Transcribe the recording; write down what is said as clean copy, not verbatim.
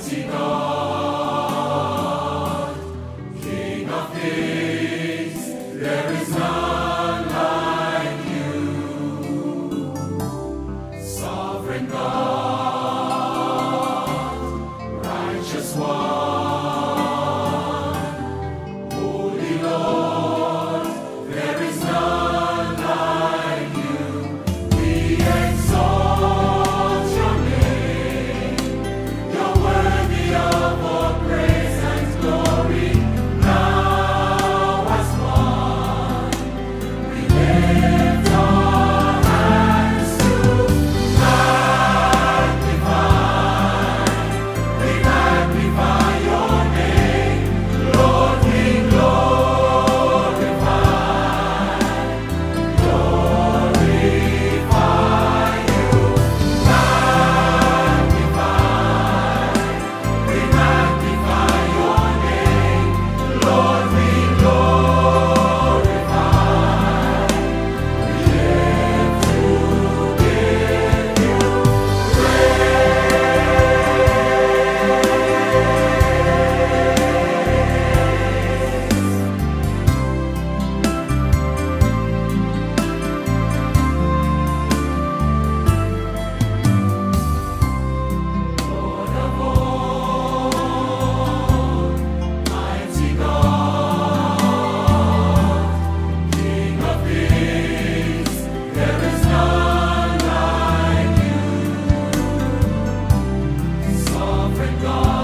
Mighty God, King of kings, there is none like you. Sovereign God, righteous one, holy Lord, there is none like you. We exalt your name. You're worthy of all praise and glory. Now as one, we lift our hands to magnify. We magnify your name, Lord. We glorify you. We magnify your name, Lord. We glorify. We live to give you Lord of all, mighty God, King of kings, there is none like you. Sovereign God,